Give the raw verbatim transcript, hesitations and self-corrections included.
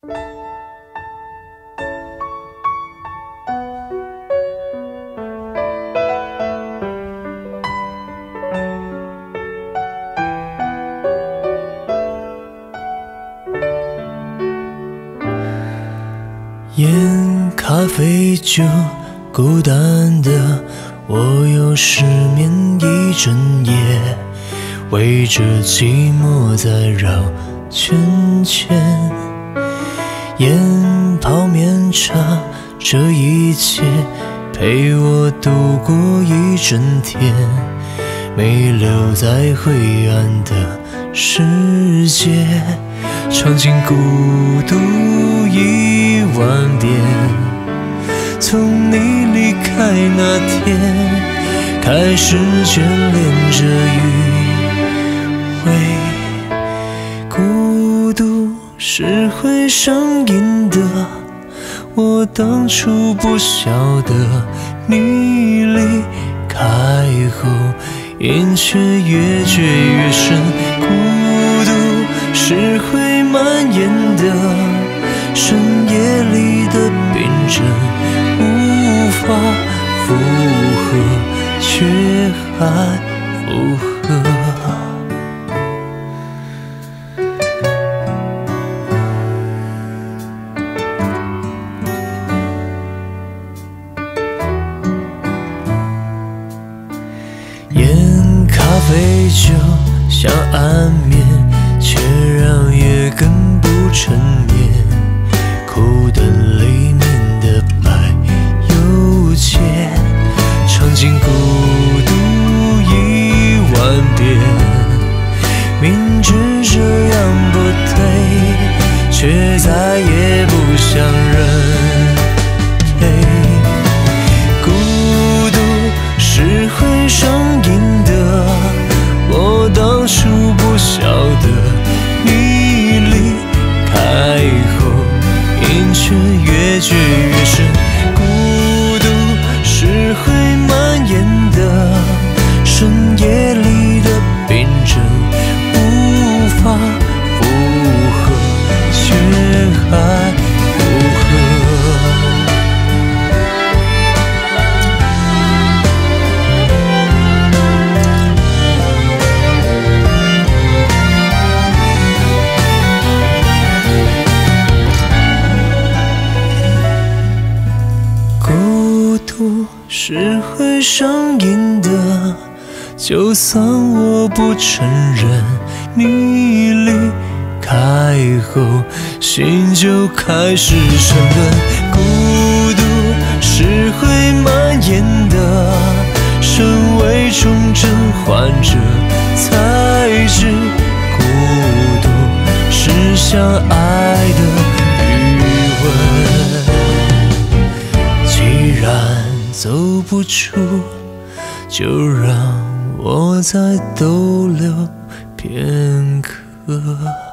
烟、咖啡、酒，孤单的我又失眠一整夜，围着寂寞在绕圈圈。烟、泡面、茶，这一切陪我度过一整天，没留在灰暗的世界，尝尽孤独一万遍。从你离开那天，开始眷恋着余味。孤独是会上瘾的，我当初不晓得，你离开后瘾却越嚼越深。孤独是会蔓延的，深夜里的病症，无法负荷，却还负荷。烟、咖啡、酒，想安眠，却让夜更不成眠。口袋里面的白又切，尝尽孤独一万遍。明知这样不对，却再也不想认赔。孤独是会上瘾的，我当初不晓得，你离开后瘾却越嚼越深。孤独是会蔓延的，深夜里的病症，无法负荷，却还负荷。孤独是会上瘾的，就算我不承认，你离开后心就开始沉沦。孤独是会蔓延的，身为重症患者才知，孤独是相爱的余温。既然走不出，就让我再逗留片刻。